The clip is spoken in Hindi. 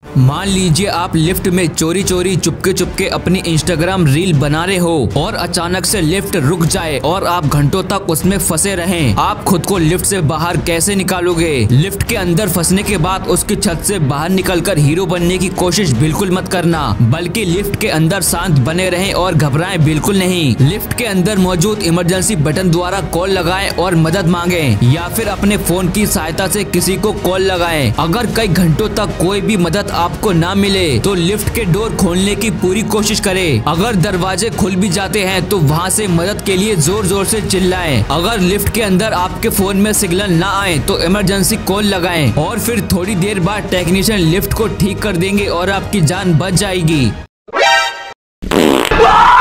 मान लीजिए आप लिफ्ट में चोरी चोरी चुपके चुपके अपनी इंस्टाग्राम रील बना रहे हो और अचानक से लिफ्ट रुक जाए और आप घंटों तक उसमें फंसे रहें। आप खुद को लिफ्ट से बाहर कैसे निकालोगे? लिफ्ट के अंदर फंसने के बाद उसकी छत से बाहर निकलकर हीरो बनने की कोशिश बिल्कुल मत करना, बल्कि लिफ्ट के अंदर शांत बने रहें और घबराएं बिल्कुल नहीं। लिफ्ट के अंदर मौजूद इमरजेंसी बटन द्वारा कॉल लगाएं और मदद मांगें, या फिर अपने फोन की सहायता से किसी को कॉल लगाएं। अगर कई घंटों तक कोई भी मदद आपको ना मिले तो लिफ्ट के डोर खोलने की पूरी कोशिश करें। अगर दरवाजे खुल भी जाते हैं तो वहां से मदद के लिए जोर जोर से चिल्लाएं। अगर लिफ्ट के अंदर आपके फोन में सिग्नल ना आए तो इमरजेंसी कॉल लगाएं और फिर थोड़ी देर बाद टेक्नीशियन लिफ्ट को ठीक कर देंगे और आपकी जान बच जाएगी।